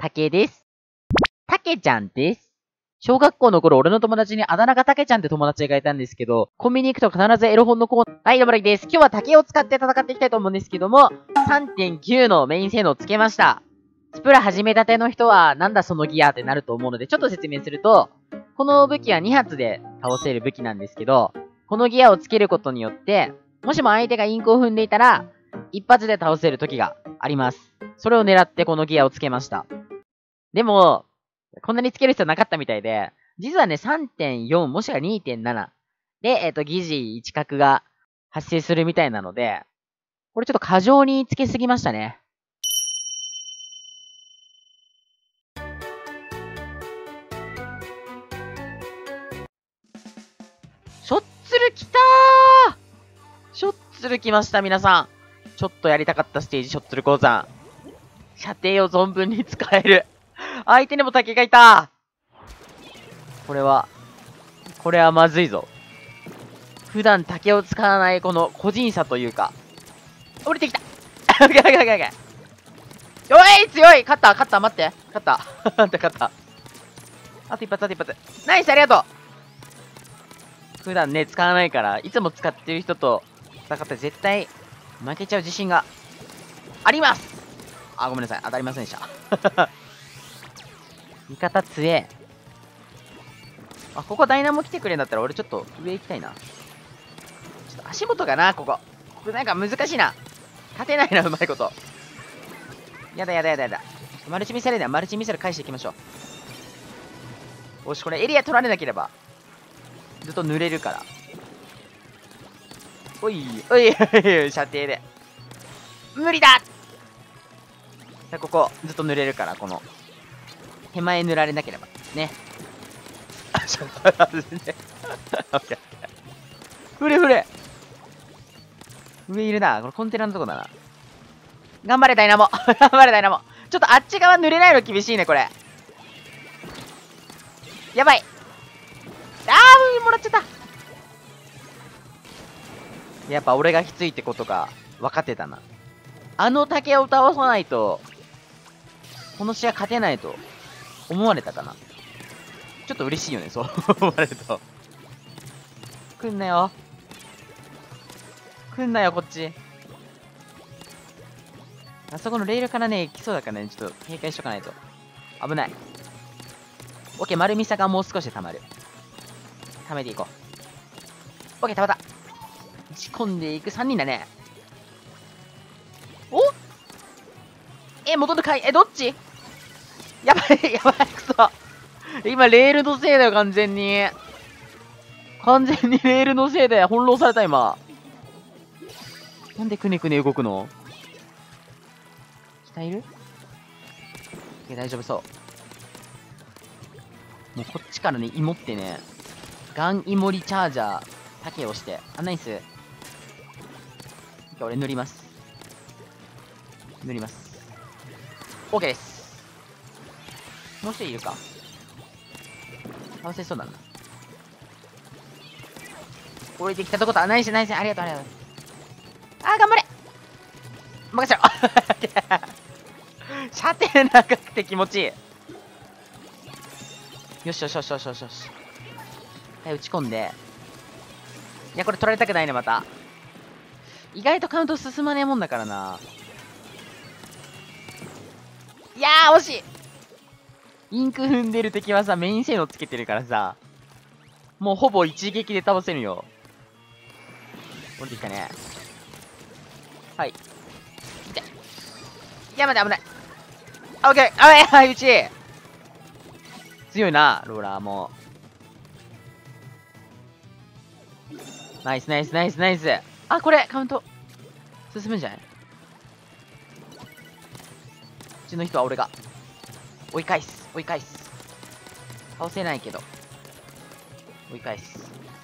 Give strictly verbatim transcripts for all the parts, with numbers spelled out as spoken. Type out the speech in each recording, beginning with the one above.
たけです。たけちゃんです。小学校の頃、俺の友達にあだ名がたけちゃんって友達がいたんですけど、コンビニ行くと必ずエロ本のコーナー。はい、どうもらきです。今日は竹を使って戦っていきたいと思うんですけども、さんてんきゅう のメイン性能をつけました。スプラ始めたての人は、なんだそのギアってなると思うので、ちょっと説明すると、この武器はに発で倒せる武器なんですけど、このギアをつけることによって、もしも相手がインクを踏んでいたら、一発で倒せる時があります。それを狙ってこのギアをつけました。でも、こんなにつける必要なかったみたいで、実はね、さんてんよん もしくは にてんなな で、えっと、疑似いち角が発生するみたいなので、これちょっと過剰につけすぎましたね。しょっつるきたーしょっつるきました、皆さん。ちょっとやりたかったステージ、しょっつる鉱山。射程を存分に使える。相手にも竹がいた。これは、これはまずいぞ。普段竹を使わないこの個人差というか。降りてきたオッケーオッケーオッケーオッケー。おい強い勝った勝った待って勝った勝った勝った。あと一発あと一発。ナイスありがとう。普段ね、使わないから、いつも使ってる人と戦って絶対負けちゃう自信があります。あ、ごめんなさい。当たりませんでした。味方強え。あ、ここダイナモ来てくれんだったら俺ちょっと上行きたいな。ちょっと足元がな、ここ。これなんか難しいな。勝てないな、うまいこと。やだやだやだやだ。マルチミサイルではマルチミサイル返していきましょう。よし、これエリア取られなければ、ずっと濡れるから。おい、おい、射程で。無理だ。さあ、ここ、ずっと濡れるから、この、手前塗られなければ。ね。あ、ちょっと外して。オッケーオッケー。ふれふれ。上いるな。これコンテナのとこだな。頑張れ、ダイナモ。頑張れ、ダイナモ。ちょっとあっち側濡れないの厳しいね、これ。やばい。あー、もらっちゃった。やっぱ俺がきついってことか、分かってたな。あの竹を倒さないと、この試合勝てないと思われたかな。ちょっと嬉しいよね、そう思われると。来んなよ。来んなよ、こっち。あそこのレールからね、来そうだからね、ちょっと警戒しとかないと。危ない。オッケー、丸みさがもう少しで溜まる。溜めていこう。オッケー、溜まった。打ち込んでいくさんにんだね。おえ、戻るかいえ、どっちやばい、やばい、くそ。今、レールのせいだよ、完全に。完全にレールのせいで翻弄された、今。なんでくねくね動くの？下いる？いや、大丈夫そう。もうこっちからね、芋ってね、ガンイモリチャージャー、竹をして。あ、ナイス。俺塗ります。塗ります。OK です。もう一人いるか。倒せそうだな。降りてきたとことはナイスナイス。ありがとうありがとう。あー、頑張れ任せろ射程長くて気持ちいい。よしよしよしよしよしよし。はい、打ち込んで。いや、これ取られたくないね、また。意外とカウント進まねえもんだからな。いやー、惜しい。インク踏んでる敵はさ、メイン性能つけてるからさ、もうほぼ一撃で倒せるよ。降りてきたね。はい。来て。いや、待って、危ない。あ、オッケー。あ、はい、はい、うち。強いな、ローラーも。ナイス、ナイス、ナイス、ナイス。あ、これ、カウント。進むんじゃないうちの人は俺が。追い返す、追い返す。倒せないけど。追い返す。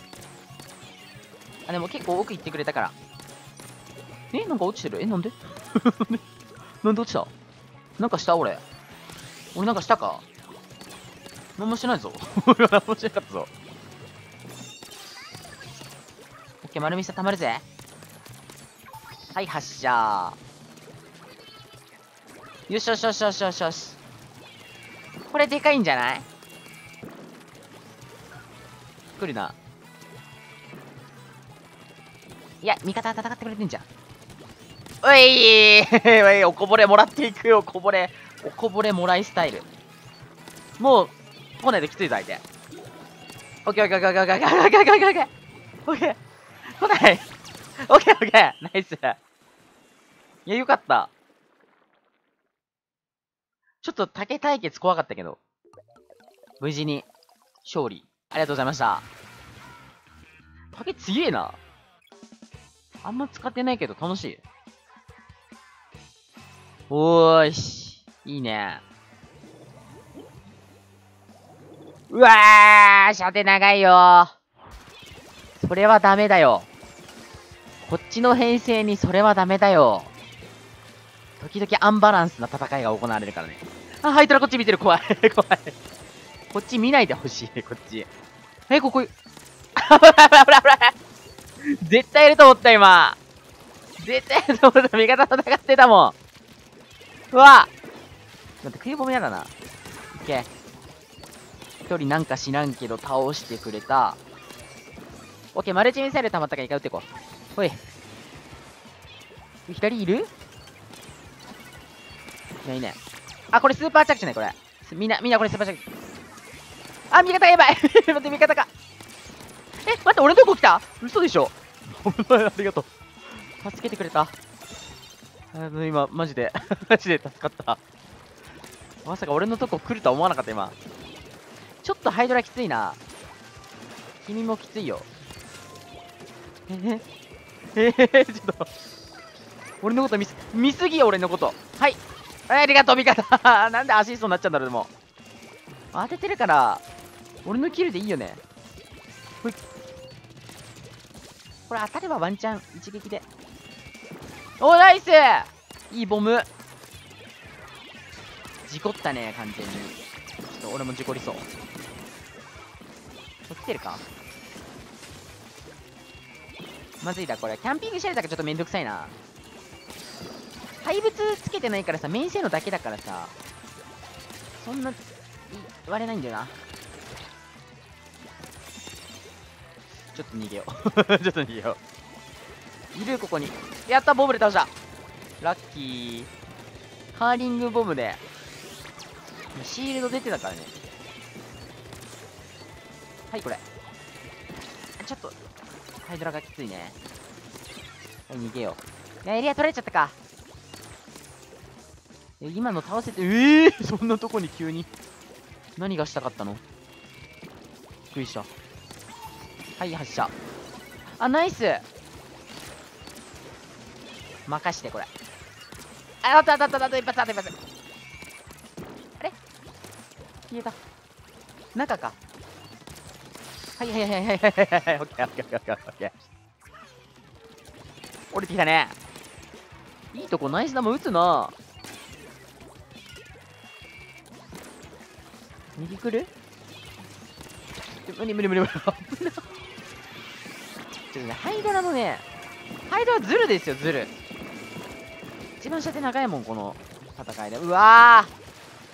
あ、でも結構奥行ってくれたから。え、なんか落ちてる。え、なんでなんで落ちた。なんかした俺。俺なんかしたか。何もしてないぞ。俺は何もしてなかったぞ。オッケー、丸みさたまるぜ。はい、発射。よしよしよしよしよしよし。 これでかいんじゃない？来るな。いや、味方は戦ってくれてんじゃん。おいーおい、おこぼれもらっていくよ、おこぼれ。おこぼれもらいスタイル。もう、来ないときついぞ、相手。オッケーオッケーオッケーオッケーオッケーオッケーオッケーオッケーオッケーオッケー。来ない。オッケーオッケー。ナイス。いや、よかった。ちょっと竹対決怖かったけど、無事に勝利。ありがとうございました。竹強えな。あんま使ってないけど楽しい。おーし。いいね。うわー、射程長いよ。それはダメだよ。こっちの編成にそれはダメだよ。時々アンバランスな戦いが行われるからね。あ、ハイドラこっち見てる。怖い。怖い。こっち見ないでほしい。こっち。え、ここ、あぶらぶらぶらぶら。絶対いると思った、今。絶対いると思った。味方戦ってたもん。うわ待って、冬ボムやだな。いけ。一人なんか知らんけど倒してくれた。オッケー、マルチミサイル溜まったから一回撃ってこう。ほい。左いる？いないね。あ、これスーパー着地ね、これ。みんな、みんなこれスーパー着地。あ、味方やばい待って、味方か。え、待って、俺のとこ来た？嘘でしょ危ない、ありがとう。助けてくれた。あの、今、マジで、マジで助かった。まさか俺のとこ来るとは思わなかった、今。ちょっとハイドラきついな。君もきついよ。えへえへちょっと。俺のこと見す、見すぎよ、俺のこと。はい。ありがとう、味方。なんでアシストになっちゃうんだろう、でも。当ててるから、俺のキルでいいよね。ほい。これ当たればワンチャン一撃で。お、ナイス！いいボム。事故ったね、完全に。ちょっと俺も事故りそう。来てるか？まずいだ、これ。キャンピングシェルターがちょっとめんどくさいな。怪物つけてないからさ、メイン性能だけだからさ、そんな、言われないんだよな。ちょっと逃げよう。ちょっと逃げよう。いる、ここに。やった、ボムで倒した。ラッキー。カーリングボムで。シールド出てたからね。はい、これ。ちょっと、ハイドラがきついね。はい、逃げよう。エリア取られちゃったか。え、今の倒せて、ええー、そんなとこに急に。何がしたかったの？びっくりした。はい、発射。あ、ナイス！任して、これ。あ、あったあったあったあった、一発あった一発。あれ消えた。中か。はいはいはいはいはいはいはい。オッケーオッケーオッケーオッケー。降りてきたね。いいとこナイス玉打つな。右来る？無理無理無理無理。危な。ちょっとね、ハイドラのね、ハイドラズルですよ、ズル。一番射程長いもん、この戦いで。うわー、ちょ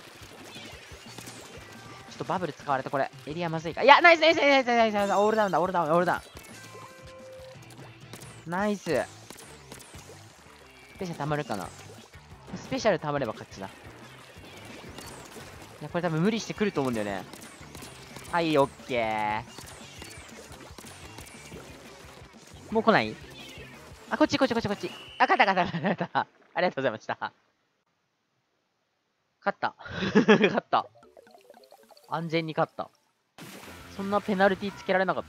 っとバブル使われた、これ。エリアまずいか。いや、ナイスナイスナイスナイスナイス。オールダウンだ、オールダウン、オールダウン。ナイス。スペシャル溜まるかな。スペシャル溜まれば勝ちだ。いや、これ多分無理してくると思うんだよね。はい、オッケー。もう来ない？あ、こっちこっちこっちこっち。あ、勝った勝った勝った。ありがとうございました。勝った。勝った。安全に勝った。そんなペナルティつけられなかった。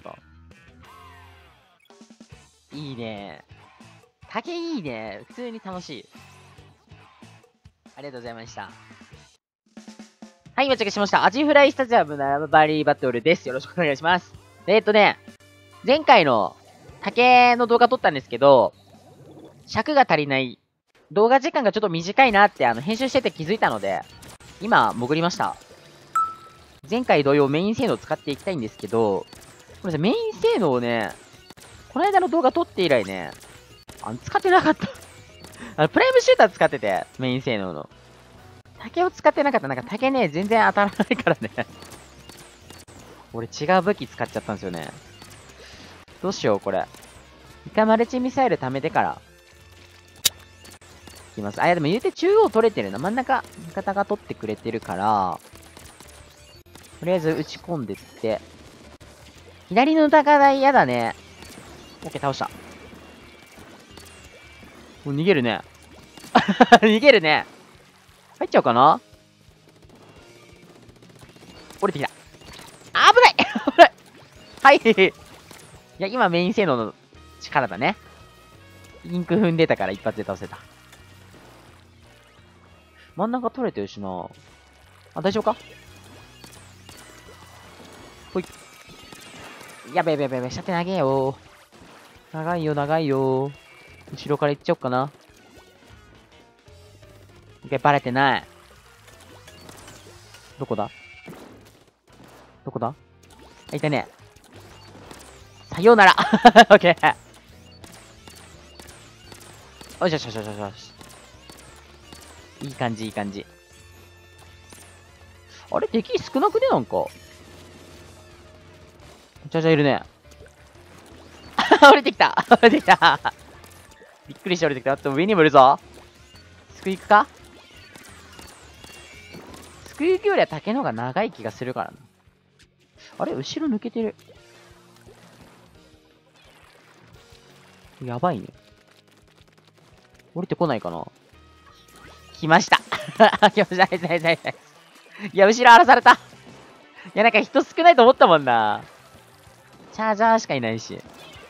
いいね。竹いいね。普通に楽しい。ありがとうございました。はい、到着しました。アジフライスタジアムのバリーバトルです。よろしくお願いします。えー、っとね、前回の竹の動画撮ったんですけど、尺が足りない。動画時間がちょっと短いなってあの編集してて気づいたので、今、潜りました。前回同様メイン性能を使っていきたいんですけど、ごめんなさい、メイン性能をね、この間の動画撮って以来ね、あの使ってなかった。あのプライムシューター使ってて、メイン性能の。 竹を使ってなかった。なんか竹ね、全然当たらないからね。俺違う武器使っちゃったんですよね。どうしよう、これ。一回マルチミサイル貯めてから。いきます。あ、いやでも言うて中央取れてるな。真ん中、味方が取ってくれてるから、とりあえず打ち込んでって。左の高台嫌だね。オッケー、倒した。もう逃げるね。逃げるね。入っちゃうかな。降りてきた。危ない危ない。はい。いや、今メイン性能の力だね。インク踏んでたから一発で倒せた。真ん中取れてるしな。あ、大丈夫か。ほい。やべやべやべやべ、射程長えよ。長いよ、長いよ。後ろから行っちゃおっかな。一回バレてない。どこだどこだあ、いたね。さようなら。オッケー。よしよしよしよしよし。いい感じ、いい感じ。あれ、敵少なくねなんか。めちゃめちゃいるね。降りてきた降りてきたびっくりして降りてきた。あと上にもいるぞ。スクイクかスクイクよりは竹の方が長い気がするからな。あれ後ろ抜けてる。やばいね。降りてこないかな。来ました来ました。はいはいはいはい。いや、後ろ荒らされた。いや、なんか人少ないと思ったもんな。チャージャーしかいないし。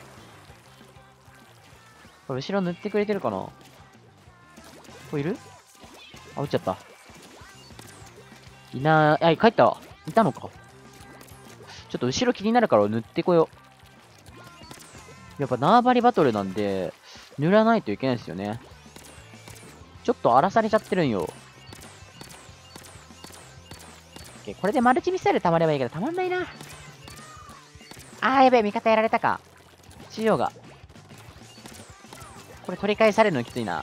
これ後ろ塗ってくれてるかな。これいる。あ、撃っちゃった。いなーい。あ、帰ったわ。いたのか。ちょっと後ろ気になるから塗ってこよう。やっぱ縄張りバトルなんで、塗らないといけないですよね。ちょっと荒らされちゃってるんよ。これでマルチミサイル溜まればいいけど、溜まんないな。あー、やべえ、味方やられたか。中央が。これ取り返されるのきついな。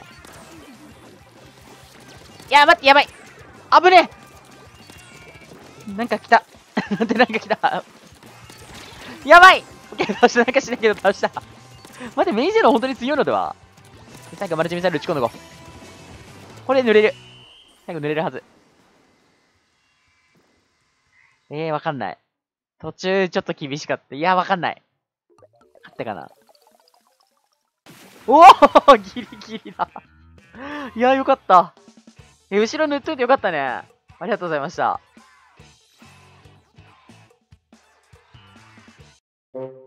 いや、待って、やばい。危ねえ。なんか来た。なんてなんか来た。やばい。オッケー、倒した。なんかしないけど倒した。待って、メインゼロ本当に強いのでは。最後マルチミサイル打ち込んどこう。これ濡れる。最後濡れるはず。えー、わかんない。途中ちょっと厳しかった。いや、わかんない。勝ったかな。おおギリギリだ。いや、よかった。え、後ろ塗っといてよかったね。ありがとうございました。